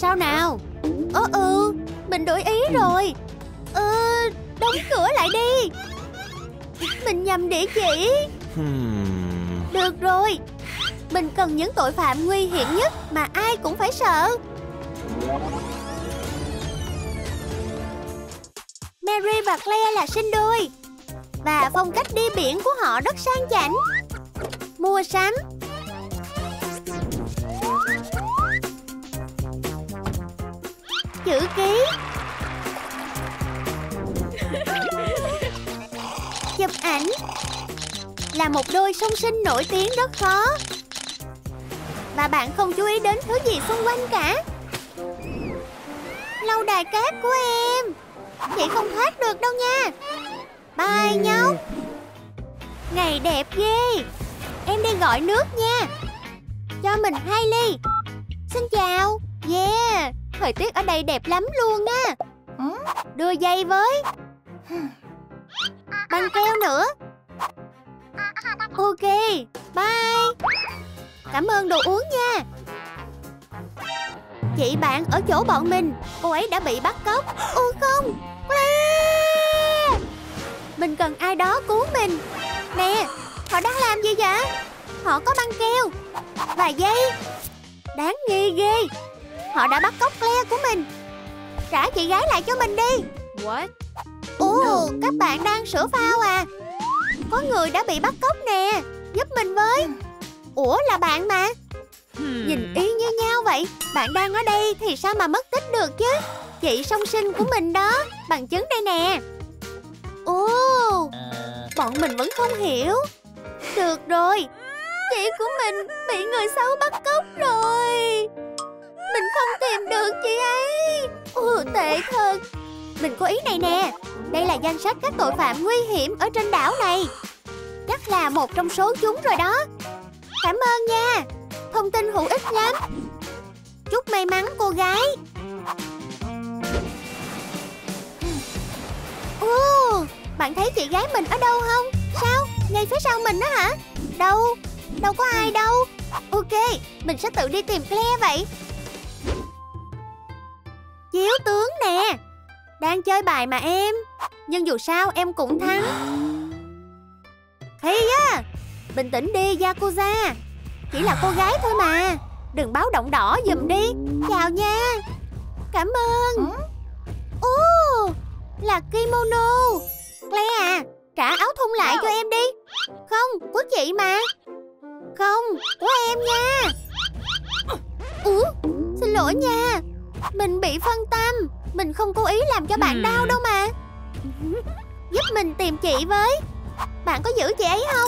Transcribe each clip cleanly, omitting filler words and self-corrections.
sao nào? Mình đổi ý rồi. Đóng cửa lại đi. Mình nhầm địa chỉ. Được rồi. Mình cần những tội phạm nguy hiểm nhất mà ai cũng phải sợ. Mary và Claire là sinh đôi, và phong cách đi biển của họ rất sang chảnh. Mua sắm. Chữ ký. Chụp ảnh. Là một đôi song sinh nổi tiếng rất khó, và bạn không chú ý đến thứ gì xung quanh cả. Lâu đài cát của em. Chị không thoát được đâu nha. Bye nhóc. Ngày đẹp ghê. Em đi gọi nước nha. Cho mình 2 ly. Xin chào. Yeah, thời tiết ở đây đẹp lắm luôn á. Đưa dây với. Băng keo nữa. Ok, bye. Cảm ơn đồ uống nha. Chị bạn ở chỗ bọn mình. Cô ấy đã bị bắt cóc. Ôi không, Claire. Mình cần ai đó cứu mình. Nè, họ đang làm gì vậy? Họ có băng keo và dây. Đáng nghi ghê. Họ đã bắt cóc Claire của mình. Trả chị gái lại cho mình đi. What? Ồ, các bạn đang sửa phao à? Có người đã bị bắt cóc nè. Giúp mình với. Ủa, là bạn mà. Nhìn y như nhau vậy. Bạn đang ở đây thì sao mà mất tích được chứ? Chị song sinh của mình đó. Bằng chứng đây nè. Ồ, bọn mình vẫn không hiểu. Được rồi, chị của mình bị người xấu bắt cóc rồi. Mình không tìm được chị ấy. Tệ thật. Mình có ý này nè. Đây là danh sách các tội phạm nguy hiểm ở trên đảo này. Chắc là một trong số chúng rồi đó. Cảm ơn nha. Thông tin hữu ích lắm. Chúc may mắn cô gái. Bạn thấy chị gái mình ở đâu không? Sao? Ngay phía sau mình đó hả? Đâu? Đâu có ai đâu. Ok, mình sẽ tự đi tìm Claire vậy. Chiếu tướng nè. Đang chơi bài mà em. Nhưng dù sao em cũng thắng. Hay á. Bình tĩnh đi Yakuza. Chỉ là cô gái thôi mà. Đừng báo động đỏ giùm đi. Chào nha. Cảm ơn. Là kimono. Claire à, trả áo thun lại cho em đi. Không, của chị mà. Không, của em nha. Xin lỗi nha. Mình bị phân tâm. Mình không cố ý làm cho bạn đau đâu mà. Giúp mình tìm chị với. Bạn có giữ chị ấy không?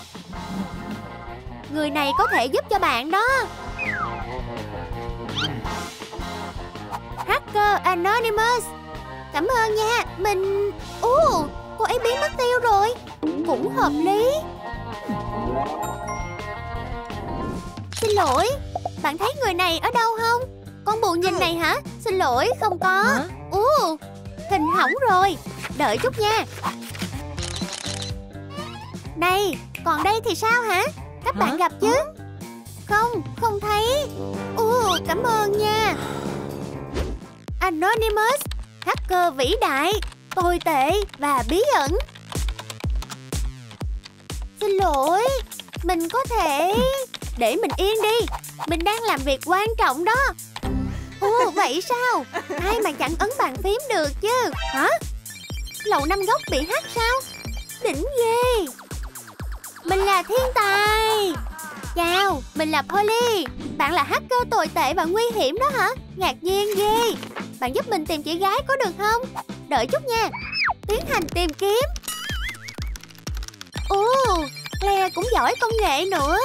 Người này có thể giúp cho bạn đó. Hacker Anonymous. Cảm ơn nha. Mình... cô ấy biến mất tiêu rồi. Cũng hợp lý. Xin lỗi. Bạn thấy người này ở đâu không? Con bù nhìn này hả? Xin lỗi, không có. Hình hỏng rồi. Đợi chút nha. Này, còn đây thì sao hả? Các bạn gặp chứ? Không, không thấy. Cảm ơn nha. Anonymous, hacker vĩ đại, tồi tệ và bí ẩn. Xin lỗi. Mình có thể... Để mình yên đi. Mình đang làm việc quan trọng đó. Vậy sao? Ai mà chẳng ấn bàn phím được chứ? Hả? Lầu 5 góc bị hack sao? Đỉnh ghê. Mình là thiên tài. Chào, mình là Polly. Bạn là hacker tồi tệ và nguy hiểm đó hả? Ngạc nhiên ghê. Bạn giúp mình tìm chị gái có được không? Đợi chút nha. Tiến hành tìm kiếm. Claire cũng giỏi công nghệ nữa.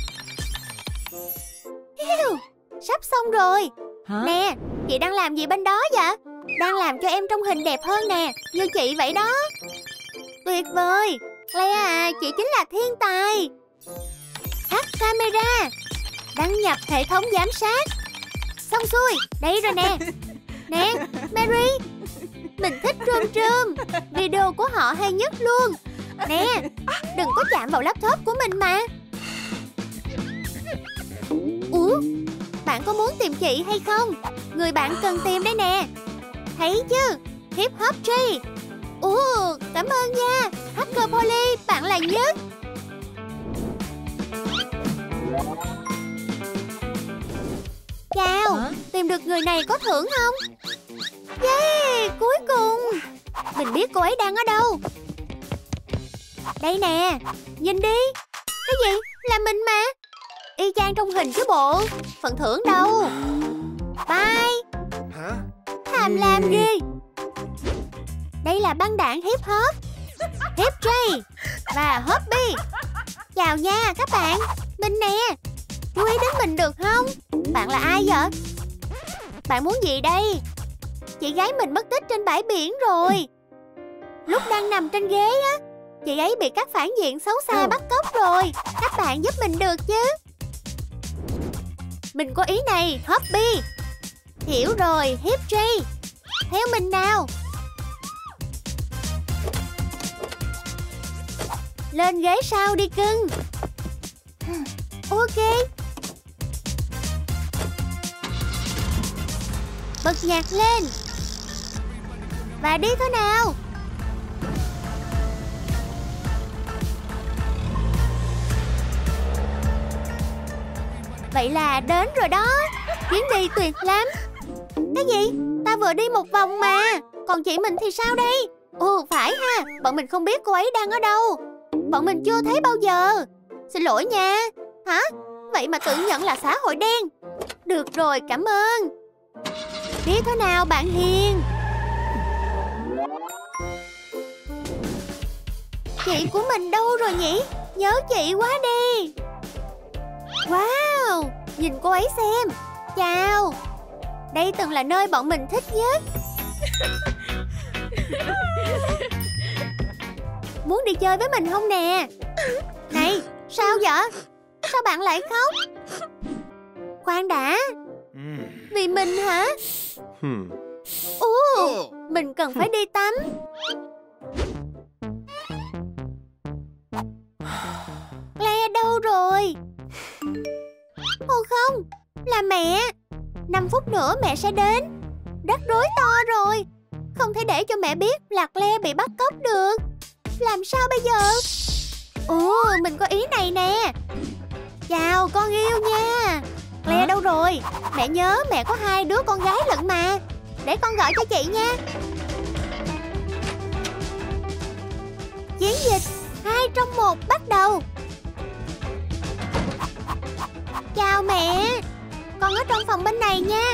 Sắp xong rồi. Nè, chị đang làm gì bên đó vậy? Đang làm cho em trông hình đẹp hơn nè. Như chị vậy đó. Tuyệt vời. Claire à, chị chính là thiên tài. Tắt camera. Đăng nhập hệ thống giám sát. Xong xuôi, đây rồi nè. Nè, Mary. Mình thích Trôm Trôm. Video của họ hay nhất luôn. Nè, đừng có chạm vào laptop của mình mà. Bạn có muốn tìm chị hay không? Người bạn cần tìm đây nè. Thấy chứ? Hip Hop Tree. Cảm ơn nha. Hacker Polly, bạn là nhất. Chào, tìm được người này có thưởng không? Yeah, cuối cùng. Mình biết cô ấy đang ở đâu. Đây nè, nhìn đi. Cái gì? Là mình mà. Y chang trong hình chứ bộ. Phần thưởng đâu? Bye. Tham lam ghê. Đây là băng đảng hip hop, Hip Tree và Hoppy. Chào nha các bạn. Mình nè. Chú ý đến mình được không? Bạn là ai vậy? Bạn muốn gì đây? Chị gái mình mất tích trên bãi biển rồi. Lúc đang nằm trên ghế á, chị ấy bị các phản diện xấu xa bắt cóc rồi. Các bạn giúp mình được chứ? Mình có ý này, Hoppy. Hiểu rồi, Hip Tree. Theo mình nào. Lên ghế sau đi cưng. Ok. Bật nhạc lên. Và đi thôi nào. Vậy là đến rồi đó. Chuyến đi tuyệt lắm. Cái gì? Ta vừa đi một vòng mà. Còn chị mình thì sao đây? Phải ha. Bọn mình không biết cô ấy đang ở đâu. Bọn mình chưa thấy bao giờ. Xin lỗi nha. Hả? Vậy mà tự nhận là xã hội đen. Được rồi, cảm ơn. Đi thôi nào bạn hiền. Chị của mình đâu rồi nhỉ? Nhớ chị quá đi. Wow, nhìn cô ấy xem. Chào. Đây từng là nơi bọn mình thích nhất. Muốn đi chơi với mình không nè? Này, sao vậy? Sao bạn lại khóc? Khoan đã. Vì mình hả? Mình cần phải đi tắm. Claire đâu rồi? Không, là mẹ. 5 phút nữa mẹ sẽ đến. Rắc rối to rồi. Không thể để cho mẹ biết là Claire bị bắt cóc được. Làm sao bây giờ? Mình có ý này nè. Chào con yêu nha. Claire đâu rồi? Mẹ nhớ mẹ có 2 đứa con gái lận mà. Để con gọi cho chị nha. Chiến dịch 2 trong 1 bắt đầu. Chào mẹ. Con ở trong phòng bên này nha.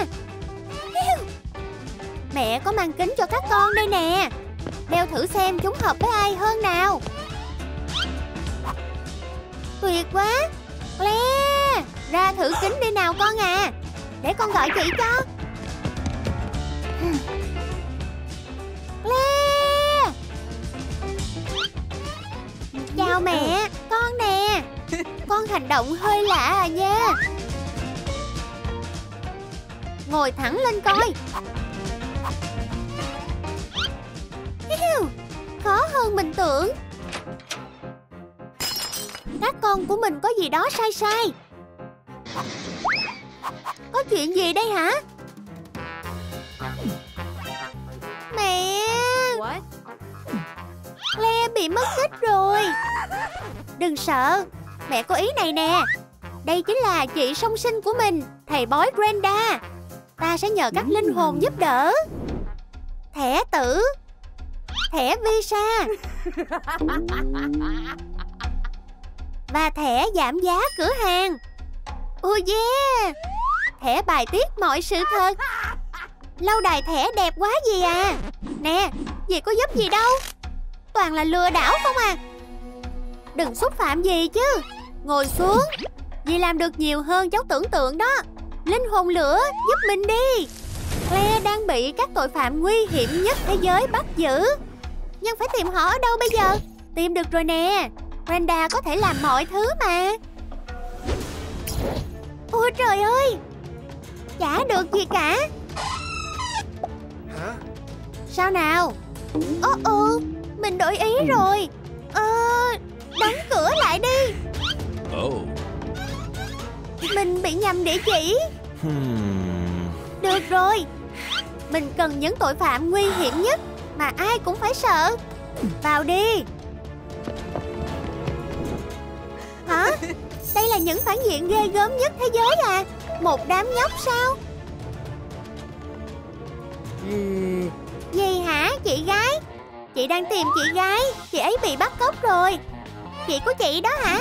Mẹ có mang kính cho các con đây nè. Đeo thử xem chúng hợp với ai hơn nào. Tuyệt quá. Claire, ra thử kính đi nào con à. Để con gọi chị cho. Claire. Chào mẹ, con nè. Con hành động hơi lạ à nha. Ngồi thẳng lên coi. Khó hơn mình tưởng. Các con của mình có gì đó sai sai. Có chuyện gì đây hả? Mẹ. Claire bị mất tích rồi. Đừng sợ. Mẹ có ý này nè. Đây chính là chị song sinh của mình, thầy bói Brenda. Ta sẽ nhờ các linh hồn giúp đỡ. Thẻ tử, thẻ visa và thẻ giảm giá cửa hàng. Yeah. Thẻ bài tiết mọi sự thật. Lâu đài thẻ đẹp quá gì à. Nè, dì có giúp gì đâu. Toàn là lừa đảo không à. Đừng xúc phạm gì chứ. Ngồi xuống. Dì làm được nhiều hơn cháu tưởng tượng đó. Linh hồn lửa giúp mình đi. Claire đang bị các tội phạm nguy hiểm nhất thế giới bắt giữ. Nhưng phải tìm họ ở đâu bây giờ? Tìm được rồi nè. Brenda có thể làm mọi thứ mà. Ôi trời ơi. Chả được gì cả. Sao nào? Mình đổi ý rồi. Đóng cửa lại đi. Mình bị nhầm địa chỉ. Được rồi. Mình cần những tội phạm nguy hiểm nhất mà ai cũng phải sợ. Vào đi. Hả? Đây là những phản diện ghê gớm nhất thế giới à? Một đám nhóc sao? Gì hả chị gái? Chị đang tìm chị gái. Chị ấy bị bắt cóc rồi. Chị của chị đó hả?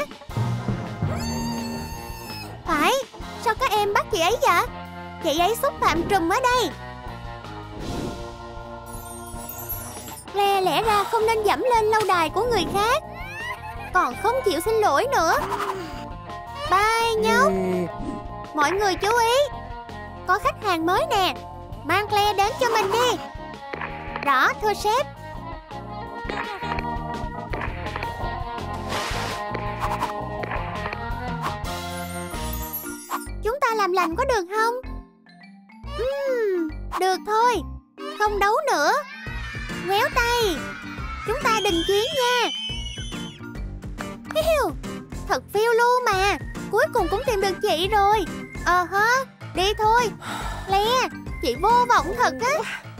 Phải. Sao các em bắt chị ấy vậy? Chị ấy xúc phạm trùm ở đây. Lẽ ra không nên dẫm lên lâu đài của người khác. Còn không chịu xin lỗi nữa. Bye nhóc. Mọi người chú ý. Có khách hàng mới nè. Mang Claire đến cho mình đi. Rõ thưa sếp. Chúng ta làm lành có được không? Được thôi. Không đấu nữa. Ngoéo tay. Chúng ta đình chiến nha. Thật phiêu lưu mà. Cuối cùng cũng tìm được chị rồi. Đi thôi. Claire, chị vô vọng thật á.